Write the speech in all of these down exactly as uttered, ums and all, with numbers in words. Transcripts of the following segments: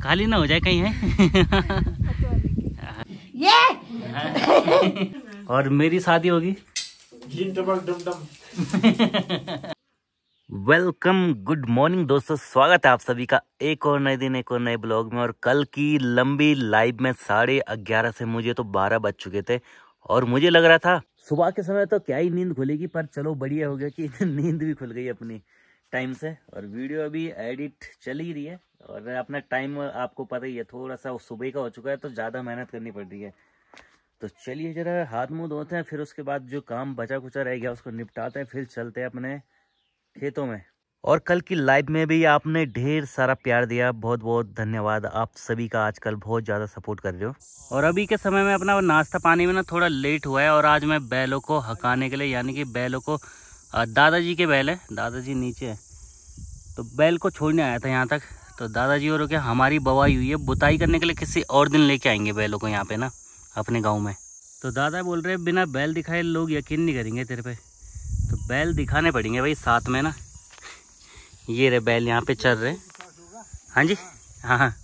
खाली ना हो जाए कहीं है। ये और मेरी शादी होगी। वेलकम, गुड मॉर्निंग दोस्तों, स्वागत है आप सभी का एक और नए दिन एक और नए ब्लॉग में। और कल की लंबी लाइव में साढ़े ग्यारह से मुझे तो बारह बज चुके थे और मुझे लग रहा था सुबह के समय तो क्या ही नींद खुलेगी, पर चलो बढ़िया हो गया कि नींद भी खुल गई अपनी टाइम से। और वीडियो अभी एडिट चल ही रही है और अपना टाइम आपको पता ही है, थोड़ा सा सुबह का हो चुका है तो ज़्यादा मेहनत करनी पड़ रही है। तो चलिए जरा हाथ मुंह धोते हैं, फिर उसके बाद जो काम बचा कुचा रह गया उसको निपटाते हैं, फिर चलते हैं अपने खेतों में। और कल की लाइव में भी आपने ढेर सारा प्यार दिया, बहुत बहुत धन्यवाद आप सभी का। आजकल बहुत ज़्यादा सपोर्ट कर रहे हो। और अभी के समय में अपना नाश्ता पानी में ना थोड़ा लेट हुआ है और आज मैं बैलों को हकाने के लिए, यानी कि बैलों को, दादाजी के बैल है, दादाजी नीचे है, तो बैल को छोड़ने आया था यहाँ तक। तो दादाजी और क्या हमारी बवाई हुई है, बुताई करने के लिए किसी और दिन लेके आएंगे बैलों को यहाँ पे ना अपने गाँव में। तो दादा बोल रहे बिना बैल दिखाए लोग यकीन नहीं करेंगे तेरे पे, तो बैल दिखाने पड़ेंगे भाई साथ में ना। ये रहे बैल यहाँ पे चल रहे। हाँ जी, हाँ हाँ,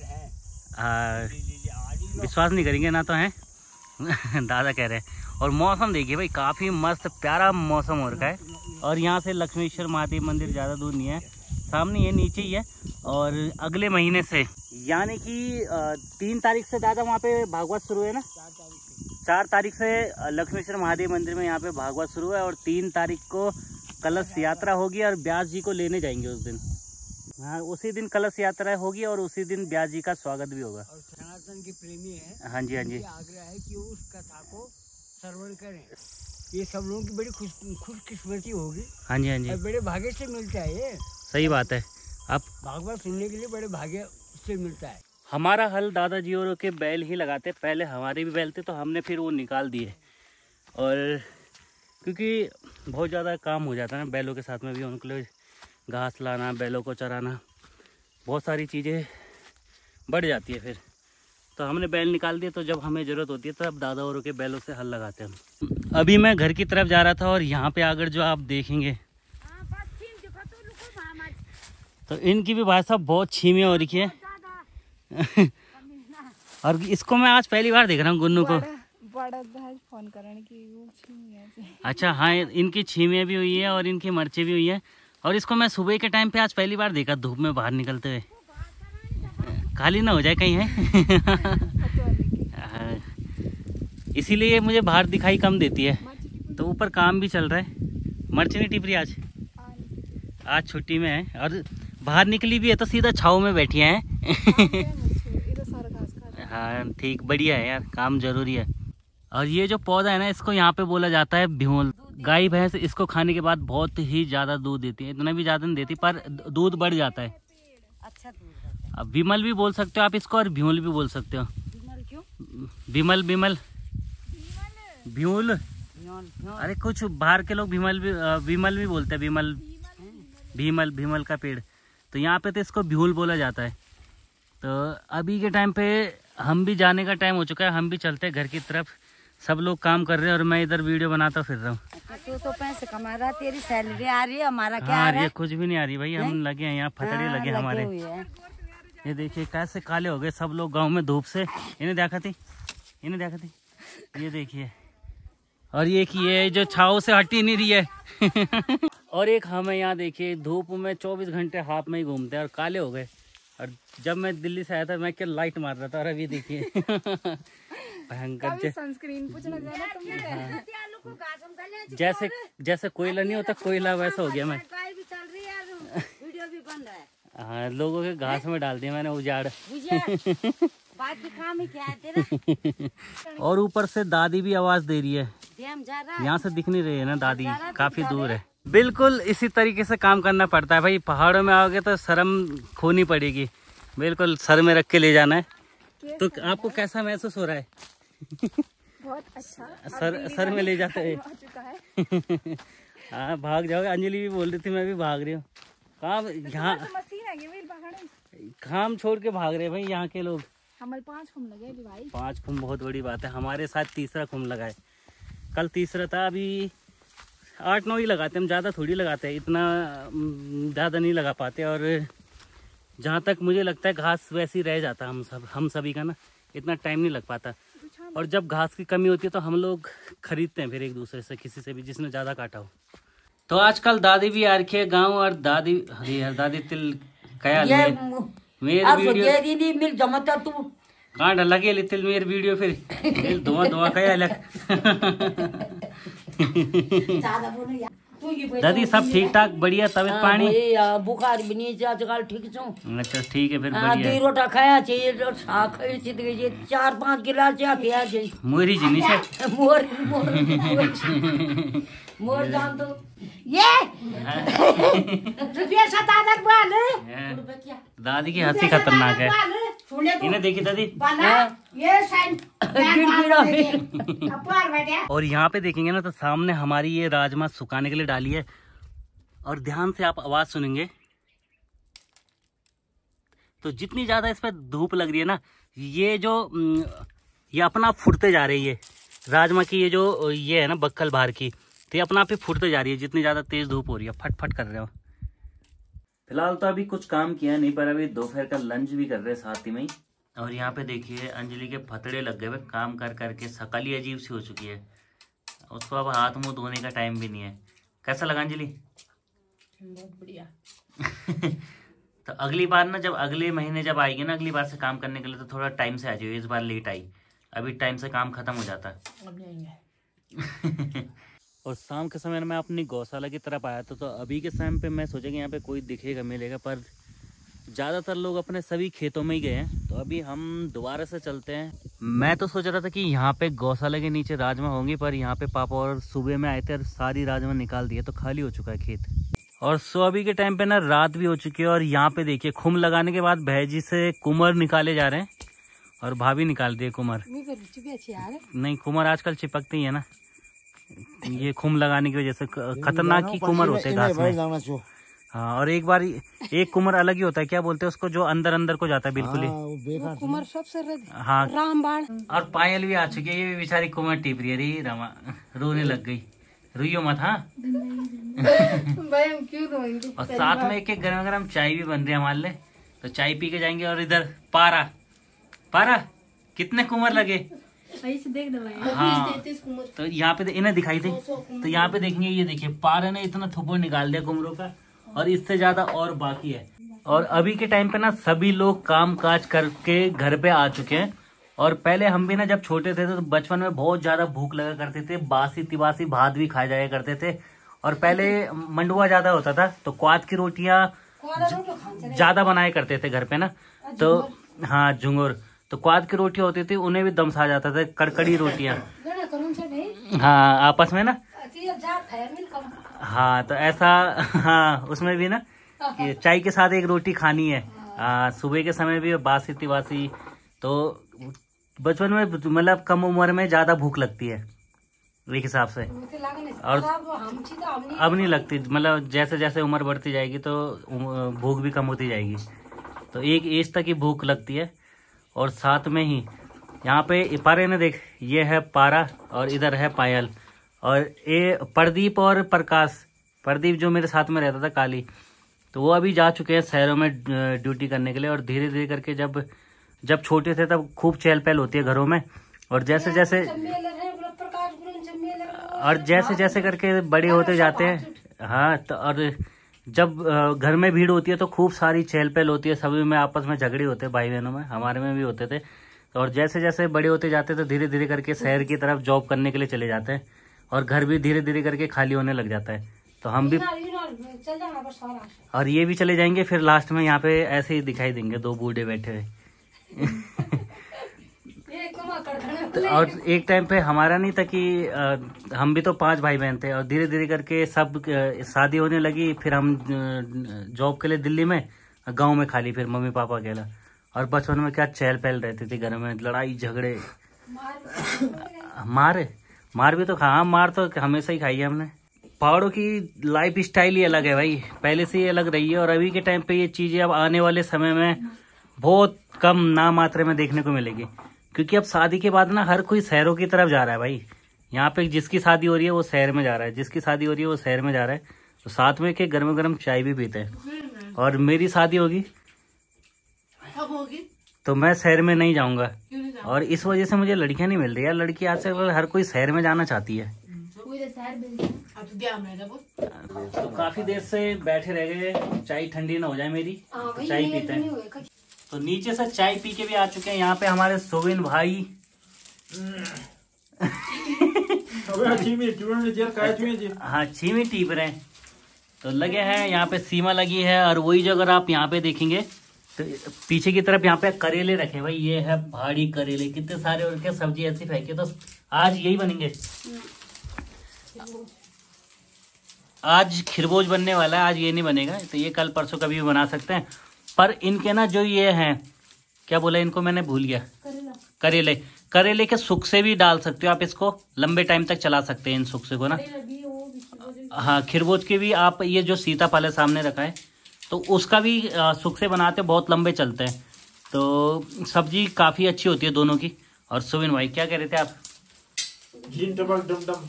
विश्वास नहीं करेंगे ना तो हैं। दादा कह रहे हैं। और मौसम देखिए भाई, काफ़ी मस्त प्यारा मौसम हो रखा है। और यहाँ से लक्ष्मीश्वर महादेव मंदिर ज़्यादा दूर नहीं है, सामने ये नीचे ही है। और अगले महीने से यानी कि तीन तारीख से दादा वहाँ पे भागवत शुरू है ना, चार तारीख से लक्ष्मीश्वर महादेव मंदिर में यहाँ पे भागवत शुरू है और तीन तारीख को कलश यात्रा होगी और व्यास जी को लेने जाएंगे उस दिन। हाँ, उसी दिन कलश यात्रा होगी और उसी दिन व्यास जी का स्वागत भी होगा। और सनातन की प्रेमी है, हाँ जी हाँ जी, आग्रह है कि उस कथा को श्रवण करें। ये सब लोगों की बड़ी खुश खुशकिस्मती होगी। हाँ जी हाँ जी, बड़े भाग्य से मिलता है ये। सही बात है। आप भागवत सुनने के लिए बड़े भाग्य से मिलता है। हमारा हल दादाजी और के बैल ही लगाते, पहले हमारे भी बैल थे तो हमने फिर वो निकाल दिए। और क्योंकि बहुत ज़्यादा काम हो जाता है ना बैलों के साथ में भी, उनके लिए घास लाना, बैलों को चराना, बहुत सारी चीज़ें बढ़ जाती है फिर। तो हमने बैल निकाल दिए, तो जब हमें ज़रूरत होती है तब दादा और के बैलों से हल लगाते हैं हम। अभी मैं घर की तरफ जा रहा था और यहाँ पे आकर जो आप देखेंगे तो इनकी भी भाई साहब बहुत छीमियाँ हो रखी है। और इसको मैं आज पहली बार देख रहा हूँ गुन्नू को। फोन की अच्छा हाँ, इनकी छीमियाँ भी हुई है और इनकी मर्ची भी हुई है। और इसको मैं सुबह के टाइम पे आज पहली बार देखा धूप में बाहर निकलते हुए, खाली ना हो जाए कहीं है। इसीलिए मुझे बाहर दिखाई कम देती है। तो ऊपर काम भी चल रहा है। मर्ची नहीं टिप रही आज, आज छुट्टी में है और बाहर निकली भी है तो सीधा छाव में बैठी हैं। हाँ ठीक, बढ़िया है यार, काम जरूरी है। और ये जो पौधा है ना, इसको यहाँ पे बोला जाता है भ्यूल। गाय भैंस इसको खाने के बाद बहुत ही ज़्यादा दूध देती है, इतना भी ज़्यादा नहीं देती पर दूध बढ़ जाता है। अच्छा दूध। अब विमल भी बोल सकते हो आप इसको और भ्यूल भी बोल सकते हो। विमल क्यों? विमल विमल भ्यूल, अरे कुछ बाहर के लोग विमल भी विमल भी बोलते हैं, विमल भीमल, भीमल का पेड़। तो यहाँ पे तो इसको भ्यूल बोला जाता है। तो अभी के टाइम पे हम भी जाने का टाइम हो चुका है, हम भी चलते हैं घर की तरफ। सब लोग काम कर रहे हैं और मैं इधर वीडियो बनाता फिर रहा हूँ। तू तो पैसे कमा रहा, तेरी सैलरी आ रही है, हमारा क्या हाँ, आ रहा है? कुछ भी नहीं आ रही भाई, हम लगे हैं यहाँ, फटड़े हाँ, लगे हमारे। ये देखिए कैसे काले हो गए सब लोग गाँव में धूप से। इन्हें देखा थी, इन्हें देखा थी, ये देखिए। और ये की ये जो छाव से हटी नहीं रही है। और एक हमें यहाँ देखिए धूप में चौबीस घंटे हाथ में ही घूमते हैं और काले हो गए। और जब मैं दिल्ली से आया था मैं क्या लाइट मार रहा था, और अभी देखिए भयंकर सनस्क्रीन पूछना जाना तुमने। हाँ। जैसे जैसे कोयला नहीं होता, कोयला वैसा हो गया मैं। भी चल रही है, वीडियो भी बन रहा है। हाँ, लोगों के घास में डाल दिया मैंने उजाड़। बाकी काम ही क्या है तेरा। और ऊपर से दादी भी आवाज दे रही है, जा रहा यहाँ से दिख नहीं रही है ना दादी, काफी दूर है। बिल्कुल इसी तरीके से काम करना पड़ता है भाई। पहाड़ों में आओगे तो शर्म खोनी पड़ेगी, बिल्कुल सर में रख के ले जाना है। तो आपको कैसा महसूस हो रहा है? बहुत अच्छा। सर सर में ले जाते हैं। हाँ भाग जाओगे। अंजलि भी बोल रही थी मैं भी भाग रही हूँ। काम यहाँ काम छोड़ के भाग रहे भाई यहाँ के लोग। हमारे पांच खुम लगे भाई। पांच खुम बहुत बड़ी बात है, हमारे साथ तीसरा खुम लगा है। कल तीसरा था, अभी आठ नौ ही लगाते हम, ज़्यादा थोड़ी लगाते हैं, इतना ज़्यादा नहीं लगा पाते। और जहाँ तक मुझे लगता है घास वैसे ही रह जाता हम सब हम सभी का ना, इतना टाइम नहीं लग पाता। और जब घास की कमी होती है तो हम लोग खरीदते हैं फिर एक दूसरे से, किसी से भी जिसने ज़्यादा काटा हो। तो आजकल दादी भी आ रखी है गाँव, और दादी अरे यार दादी तिल कया मेरे वीडियो मिल जमाता तू कहाँ डर लगे लितिल मेरे वीडियो फिर धुआं धुआं कया अलग। दादी सब ठीक ठाक बढ़िया, तबियत पानी बुखार भी नहीं आजकल ठीक छो। अच्छा ठीक है फिर बढ़िया। रोटा खाया चाहिए, साग खाई चाहिए, चार पांच गिलास चाय पिया चाहिए। मोरी जी नहीं है मोर मोर मोर जान तो ये रुपया सतादर वाले दादी की हंसी खतरनाक है। इन्हें देखी दादी ये साइन और यहाँ पे देखेंगे ना तो सामने हमारी ये राजमा सुखाने के लिए डाली है, और ध्यान से आप आवाज सुनेंगे तो जितनी ज्यादा इस पे धूप लग रही है ना, ये जो ये अपना फुटते जा रही है राजमा की, ये जो ये है ना बक्कल बाहर की, तो ये अपना आप ही फुटते जा रही है जितनी ज्यादा तेज धूप हो रही है, फट फट कर रहे हो। फिलहाल तो अभी कुछ काम किया नहीं, पर अभी दोपहर का लंच भी कर रहे हैं साथ ही में ही। और यहाँ पे देखिए अंजलि के फतड़े लग गए हुए काम कर करके, शकल ही अजीब सी हो चुकी है, उसको अब हाथ मुंह धोने का टाइम भी नहीं है। कैसा लगा अंजलि? बहुत बढ़िया। तो अगली बार ना, जब अगले महीने जब आएगी ना अगली बार से काम करने के लिए, तो थोड़ा टाइम से आ जाइए। इस बार लेट आई, अभी टाइम से काम खत्म हो जाता है। और शाम के समय में मैं अपनी गौशाला की तरफ आया था, तो अभी के समय पे मैं सोचा कि यहाँ पे कोई दिखेगा मिलेगा, पर ज़्यादातर लोग अपने सभी खेतों में ही गए हैं। तो अभी हम दोबारा से चलते हैं। मैं तो सोच रहा था कि यहाँ पे गौशाला के नीचे राजमा होंगी, पर यहाँ पे पापा और सुबह में आए थे और सारी राजमा निकाल दिए, तो खाली हो चुका है खेत। और सो अभी के टाइम पे ना रात भी हो चुकी है, और यहाँ पे देखिए खुम लगाने के बाद भैजी से कुमर निकाले जा रहे हैं, और भाभी निकाल दिए कुमर। नहीं कुमर आजकल चिपकते ही है ना, ये खुम लगाने की वजह से खतरनाक ही कुमर होते हैं घास में। हाँ, और एक बार एक कुमर अलग ही होता है, क्या बोलते हैं उसको, जो अंदर अंदर को जाता है बिल्कुल ही। कुमार सबसे हाँ रामबाण। और पायल भी आ चुकी है, ये भी बेचारी कुमर टिप रही है। रे रमा रोने लग गई, रोइयो मत। हाँ और साथ में एक एक गरम गरम चाय भी बन रही है हमारे लिए, तो चाय पी के जाएंगे। और इधर पारा पारा कितने कुमर लगे देख दो। हाँ तो यहाँ पे इन्हें दिखाई दे, तो यहाँ पे देखेंगे, ये देखिए पारा ने इतना थप्पड़ निकाल दिया कुमरों का, और इससे ज्यादा और बाकी है। और अभी के टाइम पे ना सभी लोग काम काज करके घर पे आ चुके हैं। और पहले हम भी ना जब छोटे थे तो बचपन में बहुत ज्यादा भूख लगा करते थे, बासी तिबासी भात भी खाए जाया करते थे। और पहले मंडुआ ज्यादा होता था, तो क्वाद की रोटियां ज्यादा बनाया करते थे घर पे ना। तो हाँ झुंगुर, तो क्वाद की रोटियां होती थी, उन्हें भी दम्स आ जाता था, कड़कड़ी रोटियां। हाँ आपस में ना, हाँ तो ऐसा, हाँ उसमें भी ना कि चाय के साथ एक रोटी खानी है। आ, सुबह के समय भी बासी तिबासी। तो बचपन में मतलब कम उम्र में ज्यादा भूख लगती है एक हिसाब से, और अब नहीं लगती। मतलब जैसे जैसे उम्र बढ़ती जाएगी तो भूख भी कम होती जाएगी, तो एक एज तक ही भूख लगती है। और साथ में ही यहाँ पे पारे ने देख, ये है पारा और इधर है पायल, और ये प्रदीप और प्रकाश। प्रदीप जो मेरे साथ में रहता था काली, तो वो अभी जा चुके हैं शहरों में ड्यूटी करने के लिए। और धीरे धीरे करके जब जब छोटे थे तब खूब चहल पहल होती है घरों में, और जैसे जैसे और जैसे जैसे करके बड़े होते जाते हैं। हाँ तो और जब घर में भीड़ होती है तो खूब सारी चहल पहल होती है, सभी में आपस में झगड़े होते हैं, भाई बहनों में, हमारे में भी होते थे। और जैसे जैसे बड़े होते जाते तो धीरे धीरे करके शहर की तरफ जॉब करने के लिए चले जाते हैं, और घर भी धीरे धीरे करके खाली होने लग जाता है। तो हम भी और ये भी चले जाएंगे, फिर लास्ट में यहाँ पे ऐसे ही दिखाई देंगे दो बूढ़े बैठे हुए। तो और एक टाइम पे हमारा नहीं था कि आ, हम भी तो पांच भाई बहन थे, और धीरे धीरे करके सब शादी होने लगी। फिर हम जॉब के लिए दिल्ली में, गांव में खाली फिर मम्मी पापा अकेला। और बचपन में क्या चहल पहल रहती थी घर में, लड़ाई झगड़े। मार मार भी तो खा, मार तो हमेशा ही खाई है हमने। पहाड़ों की लाइफ स्टाइल ही अलग है भाई, पहले से ही अलग रही है। और अभी के टाइम पे ये चीजें अब आने वाले समय में बहुत कम ना मात्रा में देखने को मिलेगी, क्योंकि अब शादी के बाद ना हर कोई शहरों की तरफ जा रहा है भाई। यहाँ पे जिसकी शादी हो रही है वो शहर में जा रहा है, जिसकी शादी हो रही है वो शहर में जा रहा है। तो साथ में के गर्म गर्म चाय भी पीते हैं। और मेरी शादी होगी कब होगी? तो मैं शहर में नहीं जाऊंगा, क्यों नहीं जाऊँ? और इस वजह से मुझे लड़कियां नहीं मिल रही यार। लड़की आजकल हर कोई शहर में जाना चाहती है। अब तो ध्यान रहेगा वो। तो काफी देर से बैठे रह गए, चाय ठंडी ना हो जाए मेरी, तो चाय पीते हैं। तो नीचे से चाय पी के भी आ चुके हैं यहाँ पे हमारे सोविन भाई। हाँ, छीमी टीप रहे हैं। तो लगे हैं यहाँ पे, सीमा लगी है। और वही जो अगर आप यहाँ पे देखेंगे तो पीछे की तरफ यहाँ पे करेले रखे भाई, ये है पहाड़ी करेले, कितने सारे और क्या सब्जी ऐसी फेंकी। तो आज यही बनेंगे, आज खिरबोज बनने वाला है, आज ये नहीं बनेगा। तो ये कल परसों कभी भी बना सकते हैं। पर इनके ना जो ये हैं, क्या बोला इनको, मैंने भूल गया। करेले, करेले के सुख से भी डाल सकते हो आप, इसको लंबे टाइम तक चला सकते हैं इन सुख से को ना। हाँ, खिरबोज के भी आप, ये जो सीताफल है सामने रखा है, तो उसका भी सुख से बनाते हैं, बहुत लंबे चलते हैं। तो सब्जी काफ़ी अच्छी होती है दोनों की। और सुविन भाई क्या कह रहे थे आप? डम डम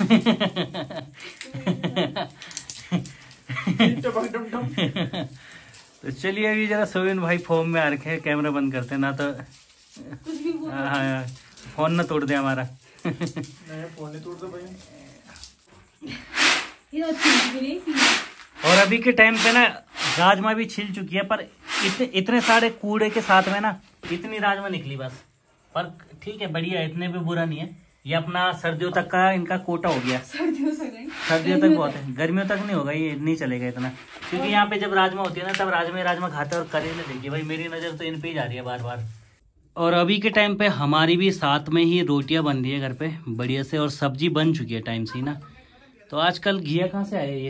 तो चलिए अभी जरा सुविन भाई फॉर्म में आ रखे हैं, कैमरा बंद करते हैं ना तो हाँ, फोन ना तोड़ दे हमारा। फोन नहीं तोड़ दो भाई। और अभी के टाइम पे ना राजमा भी छिल चुकी है, पर इतने इतने सारे कूड़े के साथ में ना इतनी राजमा निकली बस। पर ठीक है, बढ़िया है, इतने भी बुरा नहीं है। ये अपना सर्दियों तक का इनका कोटा हो गया। सर्दियों तक सर्दियों तक बहुत है, गर्मियों तक नहीं होगा, ये नहीं चलेगा इतना। क्योंकि यहाँ पे जब राजमा होती है ना, तब राजमा राजमा खाते हैं। और करेले देखिए भाई, मेरी नज़र तो इन पे ही जा रही है बार बार। और अभी के टाइम पे हमारी भी साथ में ही रोटियां बन रही है घर पे बढ़िया से, और सब्जी बन चुकी है टाइम से ना। तो आजकल घिया कहाँ से आया ये?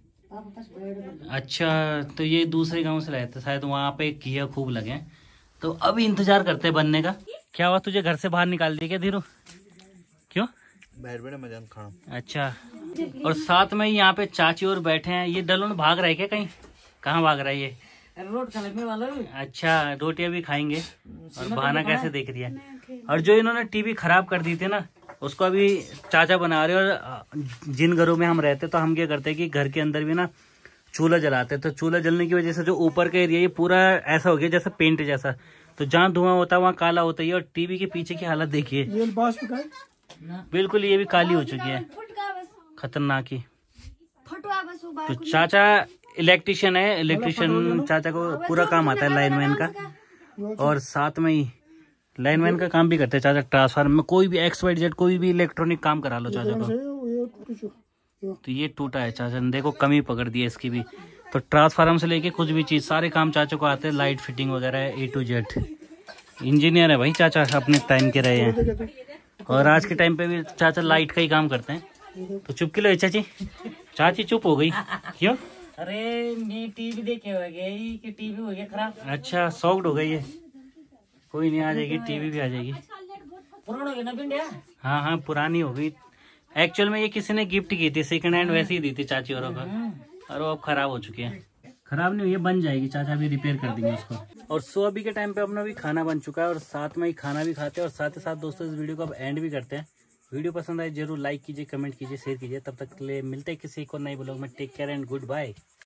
अच्छा, तो ये दूसरे गांव से लाए थे शायद, वहाँ पे घिया खूब लगे हैं। तो अभी इंतजार करते हैं बनने का। क्या हुआ, तुझे घर से बाहर निकाल दिया क्या धीरू? क्यों? मजान खाना। अच्छा, और साथ में यहाँ पे चाची और बैठे हैं। ये डलोन भाग रहा है क्या कहीं? कहाँ भाग रहा है ये? रोड खाने वाला। अच्छा, रोटियां भी खाएंगे। और बहाना कैसे देख रही है। और जो इन्होंने टीवी खराब कर दी थी ना, उसको अभी चाचा बना रहे। और जिन घरों में हम रहते तो हम क्या करते हैं कि घर के अंदर भी ना चूल्हा जलाते। तो चूल्हा जलने की वजह से जो ऊपर का एरिया ये पूरा ऐसा हो गया जैसे पेंट जैसा। तो जहाँ धुआं होता है वहाँ काला होता है। और टीवी के पीछे की हालत देखिए, बिल्कुल ये भी काली हो चुकी है, खतरनाक ही। तो चाचा इलेक्ट्रिशियन है, इलेक्ट्रिशियन चाचा को पूरा काम आता है लाइनमैन का। और साथ में ही लाइनमैन का काम भी करते हैं चाचा। ट्रांसफार्मर में कोई भी एक्स वाई जेड कोई भी इलेक्ट्रॉनिक काम करा लो चाचा को। तो ये टूटा है चाचा ने, देखो कमी पकड़ दी है इसकी भी। तो ट्रांसफार्मर से लेके कुछ भी चीज, सारे काम चाचा को आते हैं। लाइट फिटिंग वगैरह ए टू जेड। इंजीनियर है भाई चाचा, अपने टाइम के रहे हैं। और आज के टाइम पे भी चाचा लाइट का ही काम करते हैं। तो चुप के लो चाची, चाची चुप हो गई क्यों? अरे मैं टीवी देखे हो गई कि टीवी हो गया खराब। अच्छा, सॉक्ड हो गई है। कोई नहीं, आ जाएगी, टीवी भी आ जाएगी। पुराना हो गया ना पिंडिया। हाँ हाँ, पुरानी हो गई। एक्चुअल में ये किसी ने गिफ्ट की थी, सेकंड हैंड वैसे ही दी थी चाची औरों का। और वो अब खराब हो चुकी है। खराब नहीं हुई है, बन जाएगी, चाचा भी रिपेयर कर देंगे उसको। और सो अभी के टाइम पे अपना भी खाना बन चुका है, और साथ में ही खाना भी खाते हैं। और साथ ही साथ दोस्तों इस वीडियो को अब एंड भी करते हैं। वीडियो पसंद आए जरूर लाइक कीजिए, कमेंट कीजिए, शेयर कीजिए। तब तक के लिए मिलते हैं किसी एक और नए ब्लॉग में। Take care and good bye.